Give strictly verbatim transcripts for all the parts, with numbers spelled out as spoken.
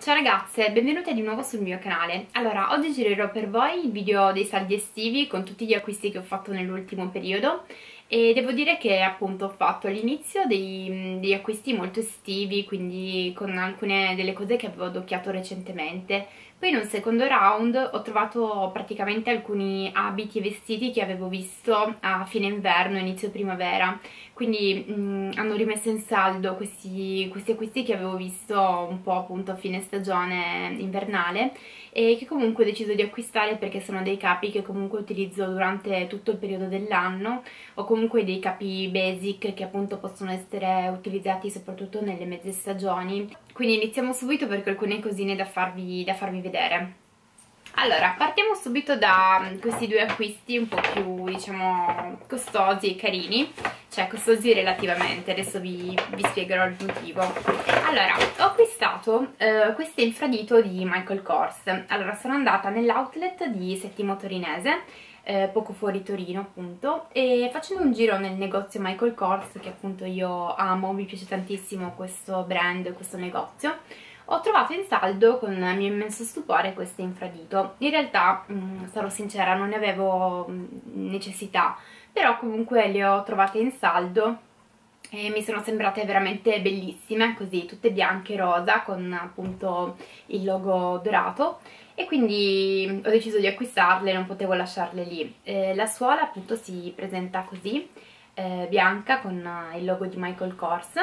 Ciao ragazze, benvenute di nuovo sul mio canale. Allora, oggi girerò per voi il video dei saldi estivi con tutti gli acquisti che ho fatto nell'ultimo periodo e devo dire che appunto ho fatto all'inizio dei, degli acquisti molto estivi, quindi con alcune delle cose che avevo adocchiato recentemente. Poi in un secondo round ho trovato praticamente alcuni abiti e vestiti che avevo visto a fine inverno, inizio primavera, quindi mh, hanno rimesso in saldo questi, questi acquisti che avevo visto un po' appunto a fine stagione invernale e che comunque ho deciso di acquistare perché sono dei capi che comunque utilizzo durante tutto il periodo dell'anno, o comunque dei capi basic che appunto possono essere utilizzati soprattutto nelle mezze stagioni. Quindi iniziamo subito perché ho alcune cosine da farvi, da farvi vedere. Allora, partiamo subito da questi due acquisti un po' più, diciamo, costosi e carini, cioè costosi relativamente, adesso vi, vi spiegherò il motivo. Allora, ho acquistato eh, questo infradito di Michael Kors. Allora, sono andata nell'outlet di Settimo Torinese, eh, poco fuori Torino appunto, e facendo un giro nel negozio Michael Kors, che appunto io amo, mi piace tantissimo questo brand, questo negozio, ho trovato in saldo con mio immenso stupore questo infradito. In realtà, mh, sarò sincera, non ne avevo mh, necessità, però comunque le ho trovate in saldo e mi sono sembrate veramente bellissime, così tutte bianche e rosa con appunto il logo dorato, e quindi ho deciso di acquistarle, non potevo lasciarle lì. Eh, la suola appunto si presenta così, eh, bianca con il logo di Michael Kors,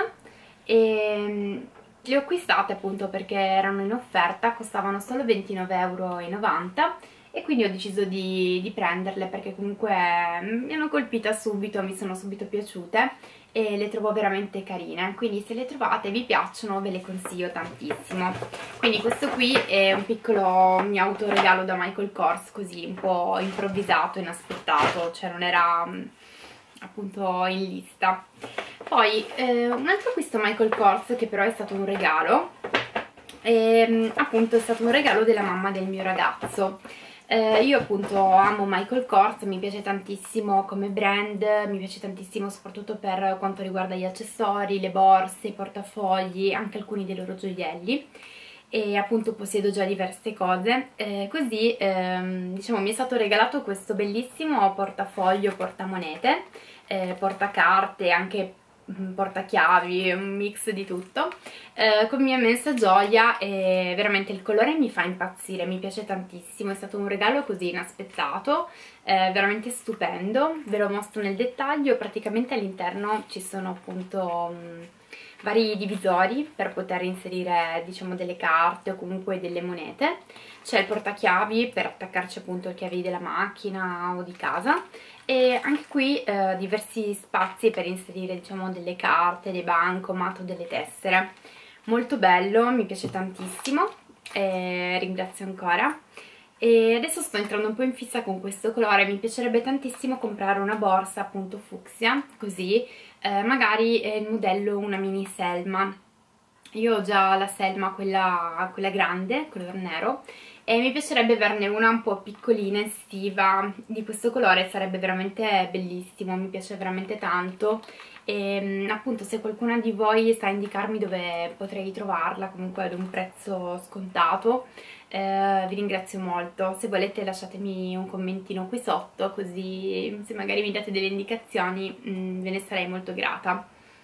e le ho acquistate appunto perché erano in offerta, costavano solo ventinove e novanta euro, e quindi ho deciso di, di prenderle perché comunque mi hanno colpita subito, mi sono subito piaciute e le trovo veramente carine. Quindi se le trovate e vi piacciono ve le consiglio tantissimo. Quindi questo qui è un piccolo mio autoregalo da Michael Kors, così un po' improvvisato, inaspettato, cioè non era appunto in lista. Poi eh, un altro acquisto Michael Kors che però è stato un regalo, e, appunto è stato un regalo della mamma del mio ragazzo. Eh, io appunto amo Michael Kors, mi piace tantissimo come brand, mi piace tantissimo soprattutto per quanto riguarda gli accessori, le borse, i portafogli, anche alcuni dei loro gioielli, e appunto possiedo già diverse cose, eh, così ehm, diciamo mi è stato regalato questo bellissimo portafoglio portamonete, eh, portacarte, anche portachiavi, un mix di tutto, eh, con mia immensa gioia, e veramente il colore mi fa impazzire, mi piace tantissimo, è stato un regalo così inaspettato, eh, veramente stupendo. Ve lo mostro nel dettaglio. Praticamente all'interno ci sono appunto mh, vari divisori per poter inserire, diciamo, delle carte o comunque delle monete. C'è il portachiavi per attaccarci appunto le chiavi della macchina o di casa, e anche qui eh, diversi spazi per inserire, diciamo, delle carte, dei bancomat o delle tessere. Molto bello, mi piace tantissimo, e ringrazio ancora. E adesso sto entrando un po' in fissa con questo colore, mi piacerebbe tantissimo comprare una borsa appunto fucsia, così, eh, magari è il modello una mini Selma. Io ho già la Selma, quella, quella grande, color nero, e mi piacerebbe averne una un po' piccolina, estiva, di questo colore, sarebbe veramente bellissimo, mi piace veramente tanto. E appunto, se qualcuna di voi sa indicarmi dove potrei trovarla, comunque ad un prezzo scontato, eh, vi ringrazio molto. Se volete lasciatemi un commentino qui sotto, così se magari mi date delle indicazioni mh, ve ne sarei molto grata.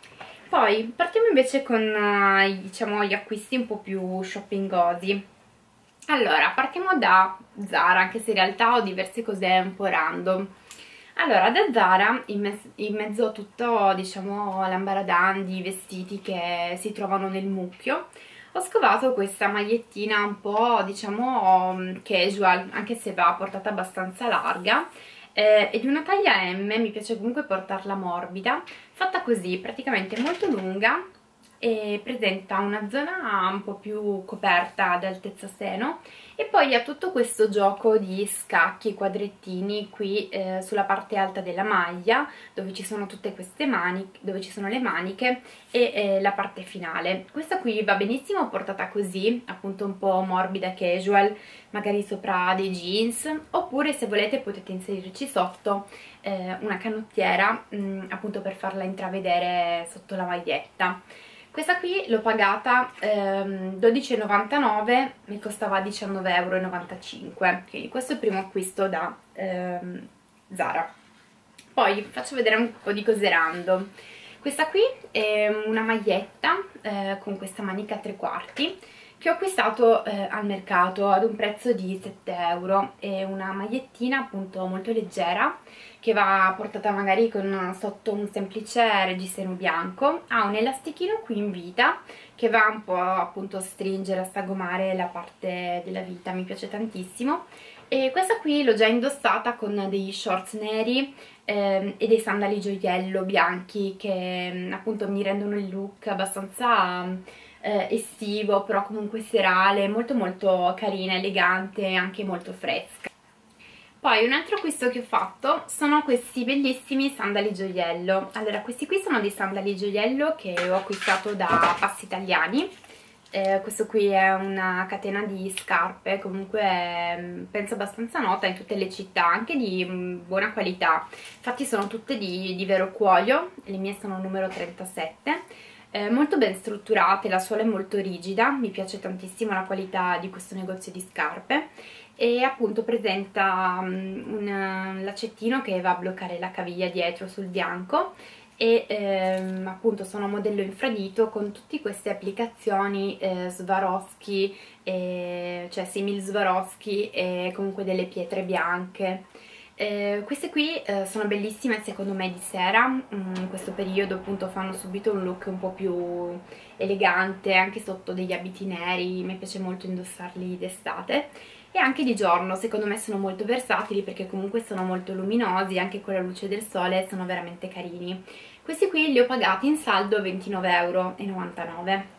Poi partiamo invece con uh, diciamo, gli acquisti un po' più shoppingosi. Allora, partiamo da Zara, anche se in realtà ho diverse cose un po' random. Allora, da Zara, in, me in mezzo a tutto, diciamo, l'ambaradan di vestiti che si trovano nel mucchio, ho scovato questa magliettina un po', diciamo, casual, anche se va portata abbastanza larga, eh, è di una taglia M, mi piace comunque portarla morbida, fatta così, praticamente molto lunga, e presenta una zona un po' più coperta ad altezza seno, e poi ha tutto questo gioco di scacchi, quadrettini qui eh, sulla parte alta della maglia, dove ci sono tutte queste maniche, dove ci sono le maniche e eh, la parte finale. Questa qui va benissimo portata così, appunto un po' morbida, casual, magari sopra dei jeans, oppure se volete potete inserirci sotto eh, una canottiera, mh, appunto per farla intravedere sotto la maglietta. Questa qui l'ho pagata ehm, dodici e novantanove, mi costava diciannove e novantacinque euro, quindi questo è il primo acquisto da ehm, Zara. Poi faccio vedere un po' di cose random. Questa qui è una maglietta eh, con questa manica a tre quarti che ho acquistato eh, al mercato ad un prezzo di sette euro. È una magliettina appunto molto leggera che va portata magari con sotto un semplice reggiseno bianco. Ha un elastichino qui in vita che va un po' appunto a stringere, a sagomare la parte della vita, mi piace tantissimo. E questa qui l'ho già indossata con degli shorts neri ehm, e dei sandali gioiello bianchi che appunto mi rendono il look abbastanza eh, estivo, però comunque serale, molto molto carina, elegante e anche molto fresca. Poi un altro acquisto che ho fatto sono questi bellissimi sandali gioiello. Allora, questi qui sono dei sandali gioiello che ho acquistato da Passi Italiani. Eh, questo qui è una catena di scarpe, comunque penso abbastanza nota in tutte le città, anche di mh, buona qualità. Infatti sono tutte di, di vero cuoio, le mie sono numero trentasette. Eh, molto ben strutturate, la suola è molto rigida, mi piace tantissimo la qualità di questo negozio di scarpe e appunto presenta um, un laccettino che va a bloccare la caviglia dietro sul bianco e ehm, appunto sono modello infradito con tutte queste applicazioni eh, Swarovski, eh, cioè simil Swarovski e comunque delle pietre bianche. Eh, queste qui eh, sono bellissime secondo me di sera, mm, in questo periodo appunto fanno subito un look un po' più elegante, anche sotto degli abiti neri, mi piace molto indossarli d'estate, e anche di giorno, secondo me sono molto versatili perché comunque sono molto luminosi, anche con la luce del sole sono veramente carini. Questi qui li ho pagati in saldo ventinove e novantanove euro.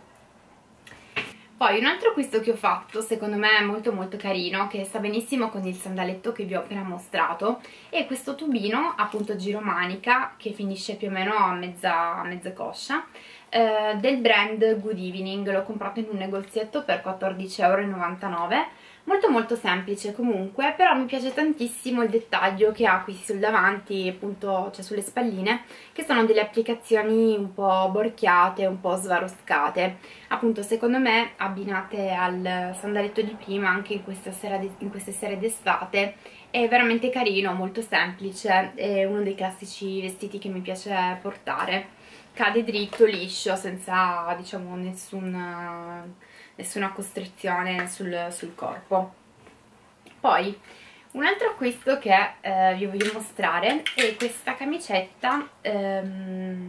Poi un altro acquisto che ho fatto, secondo me molto molto carino, che sta benissimo con il sandaletto che vi ho appena mostrato, è questo tubino appunto giromanica che finisce più o meno a mezza, a mezza coscia, eh, del brand Good Evening. L'ho comprato in un negozietto per quattordici e novantanove euro. Molto molto semplice comunque, però mi piace tantissimo il dettaglio che ha qui sul davanti, appunto, cioè sulle spalline, che sono delle applicazioni un po' borchiate, un po' svaroscate. Appunto, secondo me, abbinate al sandaletto di prima, anche in, questa sera in queste sere d'estate, è veramente carino, molto semplice, è uno dei classici vestiti che mi piace portare. Cade dritto, liscio, senza, diciamo, nessun... nessuna costrizione sul, sul corpo. Poi un altro acquisto che eh, vi voglio mostrare è questa camicetta ehm,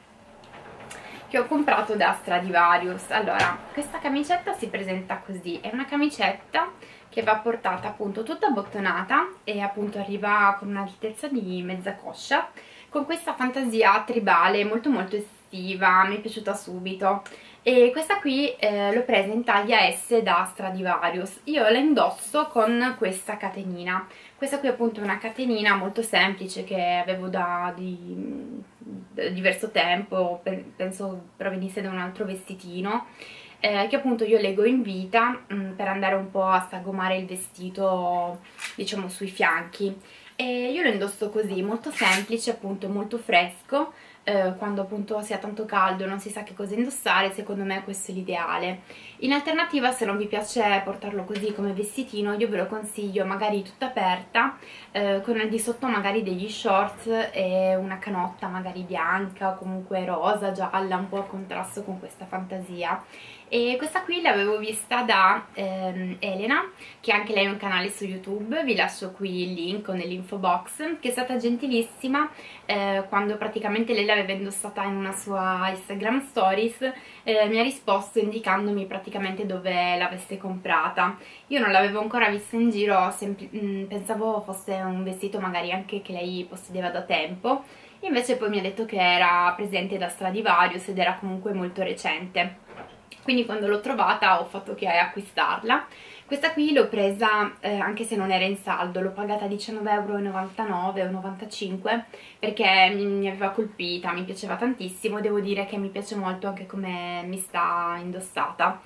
che ho comprato da Stradivarius. Allora, questa camicetta si presenta così, è una camicetta che va portata appunto tutta bottonata e appunto arriva con un'altezza di mezza coscia, con questa fantasia tribale molto molto estiva, mi è piaciuta subito. E questa qui eh, l'ho presa in taglia S da Stradivarius. Io la indosso con questa catenina. Questa qui appunto è una catenina molto semplice che avevo da, di, da diverso tempo, penso provenisse da un altro vestitino, eh, che appunto io leggo in vita mh, per andare un po' a sagomare il vestito, diciamo, sui fianchi. E io lo indosso così, molto semplice, appunto molto fresco. Eh, quando appunto sia tanto caldo e non si sa che cosa indossare, secondo me questo è l'ideale. In alternativa, se non vi piace portarlo così come vestitino, io ve lo consiglio magari tutta aperta, eh, con al di sotto magari degli shorts e una canotta magari bianca o comunque rosa, gialla, un po' a contrasto con questa fantasia. E questa qui l'avevo vista da ehm, Elena, che anche lei ha un canale su YouTube, vi lascio qui il link nell'info box, che è stata gentilissima eh, quando praticamente lei l'aveva indossata in una sua Instagram Stories, eh, mi ha risposto indicandomi praticamente dove l'avesse comprata. Io non l'avevo ancora vista in giro, mh, pensavo fosse un vestito magari anche che lei possedeva da tempo, invece poi mi ha detto che era presente da Stradivarius ed era comunque molto recente. Quindi quando l'ho trovata ho fatto che acquistarla. Questa qui l'ho presa eh, anche se non era in saldo, l'ho pagata diciannove e novantanove o novantacinque perché mi, mi aveva colpita, mi piaceva tantissimo. Devo dire che mi piace molto anche come mi sta indossata.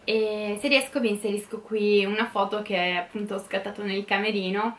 E se riesco vi inserisco qui una foto che appunto ho scattato nel camerino,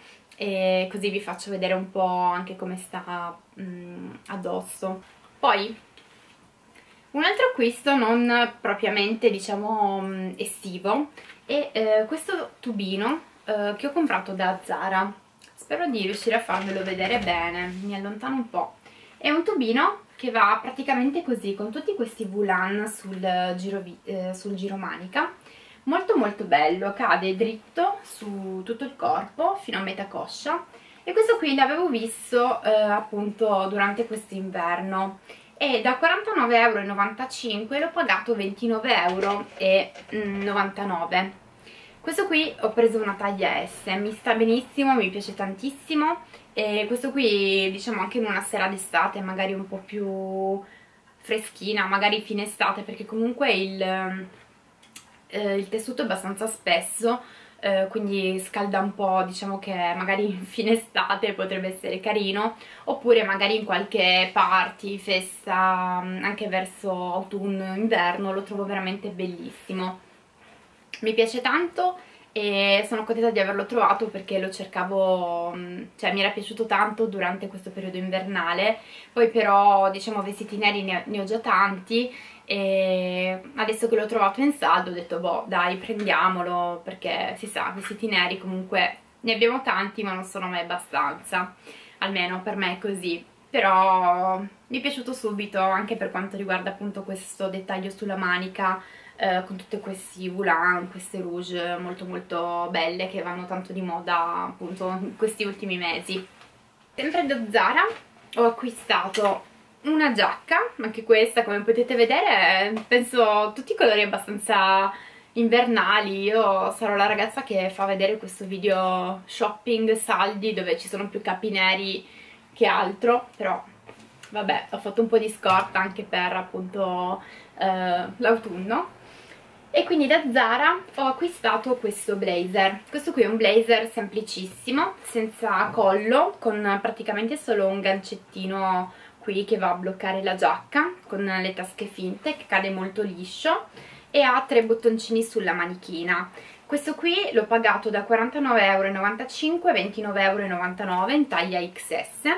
e così vi faccio vedere un po' anche come sta mh, addosso. Poi Un altro acquisto non propriamente, diciamo, estivo è eh, questo tubino eh, che ho comprato da Zara. Spero di riuscire a farvelo vedere bene, mi allontano un po'. È un tubino che va praticamente così, con tutti questi volant sul, giro, eh, sul giromanica, molto molto bello, cade dritto su tutto il corpo fino a metà coscia, e questo qui l'avevo visto eh, appunto durante quest'inverno e da quarantanove e novantacinque euro l'ho pagato ventinove e novantanove euro. Questo qui ho preso una taglia S, mi sta benissimo, mi piace tantissimo, e questo qui diciamo anche in una sera d'estate magari un po' più freschina, magari fine estate, perché comunque il, eh, il tessuto è abbastanza spesso, eh, quindi scalda un po', diciamo che magari in fine estate potrebbe essere carino, oppure magari in qualche party, festa, anche verso autunno-inverno lo trovo veramente bellissimo. Mi piace tanto e sono contenta di averlo trovato perché lo cercavo, cioè mi era piaciuto tanto durante questo periodo invernale, poi però diciamo vestiti neri ne, ne ho già tanti e adesso che l'ho trovato in saldo ho detto boh dai prendiamolo, perché si sa, vestiti neri comunque ne abbiamo tanti ma non sono mai abbastanza, almeno per me è così. Però mi è piaciuto subito anche per quanto riguarda appunto questo dettaglio sulla manica, eh, con tutti questi volant, queste rouge molto molto belle che vanno tanto di moda appunto in questi ultimi mesi. Sempre da Zara ho acquistato una giacca, anche questa come potete vedere penso tutti i colori abbastanza invernali. Io sarò la ragazza che fa vedere questo video shopping saldi dove ci sono più capi neri che altro, però vabbè, ho fatto un po' di scorta anche per appunto eh, l'autunno. E quindi da Zara ho acquistato questo blazer. Questo qui è un blazer semplicissimo, senza collo, con praticamente solo un gancettino qui che va a bloccare la giacca, con le tasche finte, che cade molto liscio, e ha tre bottoncini sulla manichina. Questo qui l'ho pagato da quarantanove e novantacinque euro a ventinove e novantanove euro in taglia X S.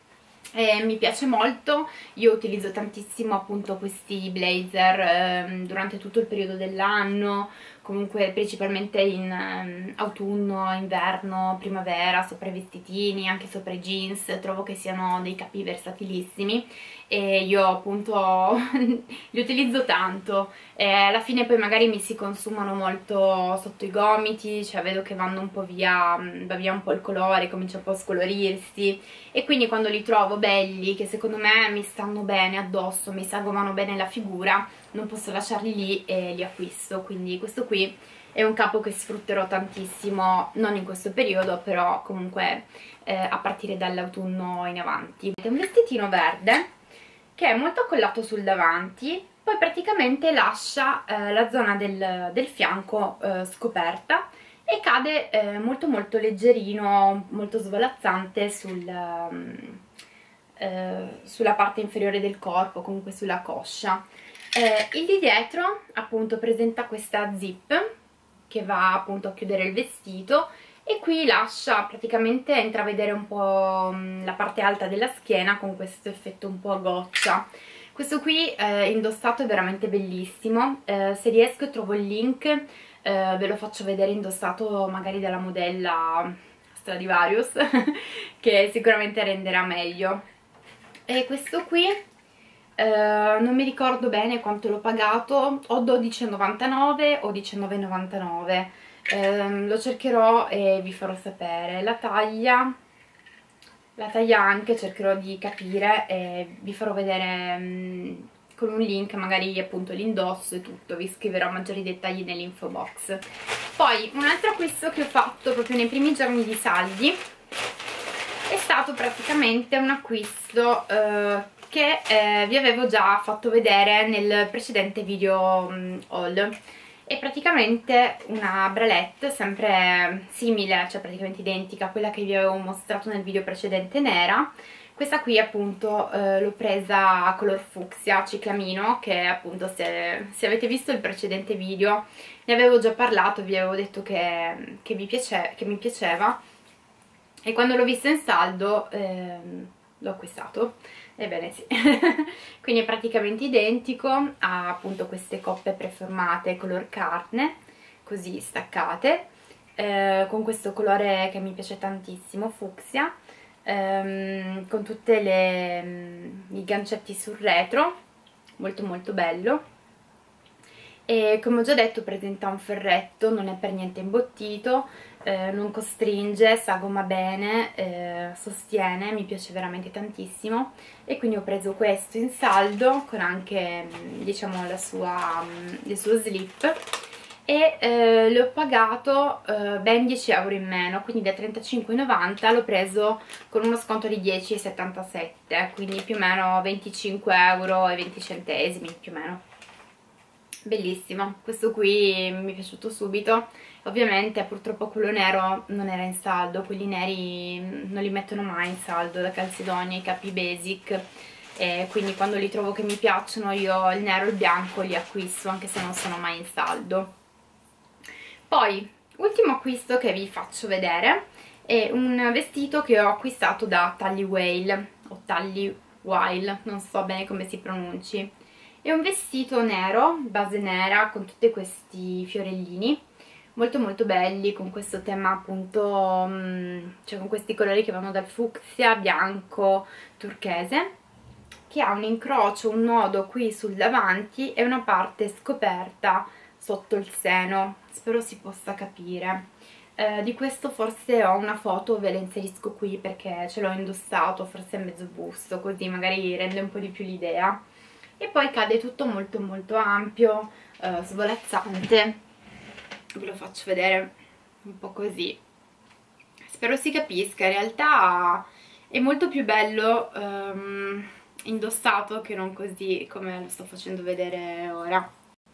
E mi piace molto, io utilizzo tantissimo appunto questi blazer ehm, durante tutto il periodo dell'anno, comunque principalmente in ehm, autunno, inverno, primavera, sopra i vestitini, anche sopra i jeans, trovo che siano dei capi versatilissimi e io appunto li utilizzo tanto e alla fine poi magari mi si consumano molto sotto i gomiti, cioè vedo che vanno un po' via, va via un po' il colore, comincia un po' a scolorirsi, e quindi quando li trovo belli, che secondo me mi stanno bene addosso, mi sagomano bene la figura, non posso lasciarli lì e li acquisto. Quindi questo qui è un capo che sfrutterò tantissimo, non in questo periodo, però comunque eh, a partire dall'autunno in avanti. È un vestitino verde che è molto accollato sul davanti, poi praticamente lascia eh, la zona del, del fianco eh, scoperta e cade eh, molto molto leggerino, molto svolazzante sul, um, eh, sulla parte inferiore del corpo, comunque sulla coscia. Eh, il di dietro appunto presenta questa zip che va appunto a chiudere il vestito e qui lascia praticamente intravedere un po' la parte alta della schiena con questo effetto un po' a goccia. Questo qui eh, indossato è veramente bellissimo, eh, se riesco trovo il link, eh, ve lo faccio vedere indossato magari dalla modella Stradivarius che sicuramente renderà meglio. E questo qui eh, non mi ricordo bene quanto l'ho pagato, o dodici e novantanove o diciannove e novantanove, eh, lo cercherò e vi farò sapere. La taglia la taglia anche cercherò di capire e vi farò vedere mh, con un link magari appunto l'indosso e tutto, vi scriverò maggiori dettagli nell'info box. Poi un altro acquisto che ho fatto proprio nei primi giorni di saldi è stato praticamente un acquisto eh, che eh, vi avevo già fatto vedere nel precedente video mh, haul. È praticamente una bralette sempre simile, cioè praticamente identica a quella che vi avevo mostrato nel video precedente, nera. Questa qui appunto eh, l'ho presa a color fucsia ciclamino, che appunto se, se avete visto il precedente video ne avevo già parlato, vi avevo detto che, che, vi piace, che mi piaceva, e quando l'ho vista in saldo eh, l'ho acquistato, ebbene sì. Quindi è praticamente identico, ha appunto queste coppe preformate color carne, così staccate, eh, con questo colore che mi piace tantissimo, fucsia, ehm, con tutti i gancetti sul retro, molto molto bello. E come ho già detto presenta un ferretto, non è per niente imbottito, eh, non costringe, sagoma bene, eh, sostiene, mi piace veramente tantissimo, e quindi ho preso questo in saldo con anche, diciamo, la sua, il suo slip, e eh, l'ho pagato eh, ben dieci euro in meno, quindi da trentacinque e novanta l'ho preso con uno sconto di dieci e settantasette, quindi più o meno venticinque euro e venti centesimi più o meno. Bellissimo, questo qui mi è piaciuto subito. Ovviamente purtroppo quello nero non era in saldo, quelli neri non li mettono mai in saldo da Calzedonia, i capi basic, e quindi quando li trovo che mi piacciono io il nero e il bianco li acquisto anche se non sono mai in saldo. Poi, ultimo acquisto che vi faccio vedere è un vestito che ho acquistato da Tally Whale o Tally Whale, non so bene come si pronunci. È un vestito nero, base nera, con tutti questi fiorellini, molto molto belli, con questo tema appunto, cioè con questi colori che vanno dal fucsia, bianco, turchese, che ha un incrocio, un nodo qui sul davanti e una parte scoperta sotto il seno, spero si possa capire. Eh, di questo forse ho una foto, ve la inserisco qui perché ce l'ho indossato, forse a mezzo busto, così magari rende un po' di più l'idea. E poi cade tutto molto molto ampio, eh, svolazzante, ve lo faccio vedere un po' così, spero si capisca. In realtà è molto più bello ehm, indossato che non così come lo sto facendo vedere ora.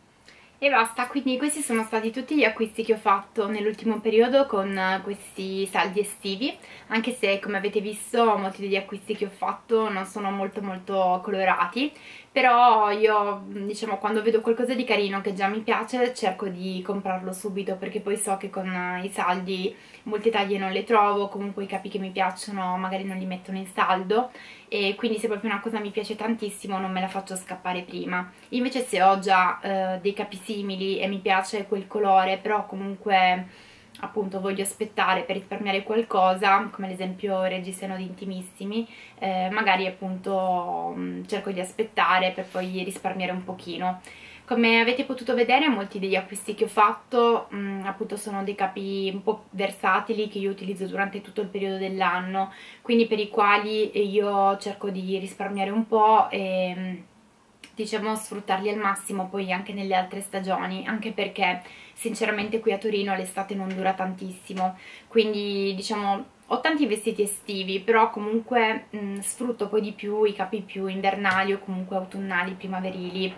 E basta, quindi questi sono stati tutti gli acquisti che ho fatto nell'ultimo periodo con questi saldi estivi, anche se come avete visto molti degli acquisti che ho fatto non sono molto molto colorati, però io, diciamo, quando vedo qualcosa di carino che già mi piace cerco di comprarlo subito, perché poi so che con i saldi molte taglie non le trovo, comunque i capi che mi piacciono magari non li mettono in saldo, e quindi se proprio una cosa mi piace tantissimo non me la faccio scappare prima. Invece se ho già eh, dei capi simili e mi piace quel colore, però comunque appunto voglio aspettare per risparmiare qualcosa, come ad esempio Reggiseno di Intimissimi, eh, magari appunto mh, cerco di aspettare per poi risparmiare un pochino. Come avete potuto vedere, molti degli acquisti che ho fatto mh, appunto sono dei capi un po' versatili che io utilizzo durante tutto il periodo dell'anno, quindi per i quali io cerco di risparmiare un po' e mh, diciamo sfruttarli al massimo poi anche nelle altre stagioni, anche perché sinceramente qui a Torino l'estate non dura tantissimo, quindi diciamo ho tanti vestiti estivi, però comunque mh, sfrutto poi di più i capi più invernali o comunque autunnali, primaverili,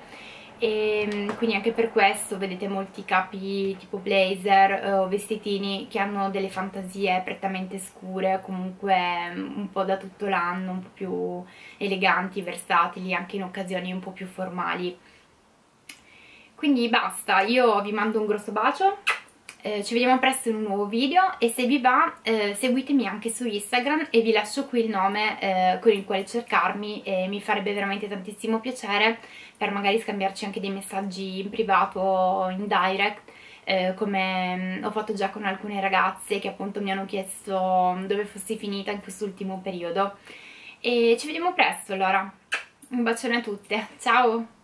e quindi anche per questo vedete molti capi tipo blazer eh, o vestitini che hanno delle fantasie prettamente scure, comunque un po' da tutto l'anno, un po' più eleganti, versatili, anche in occasioni un po' più formali. Quindi basta, io vi mando un grosso bacio, eh, ci vediamo presto in un nuovo video, e se vi va eh, seguitemi anche su Instagram e vi lascio qui il nome eh, con il quale cercarmi, e mi farebbe veramente tantissimo piacere per magari scambiarci anche dei messaggi in privato o in direct, eh, come ho fatto già con alcune ragazze che appunto mi hanno chiesto dove fossi finita in quest'ultimo periodo. E ci vediamo presto allora, un bacione a tutte, ciao!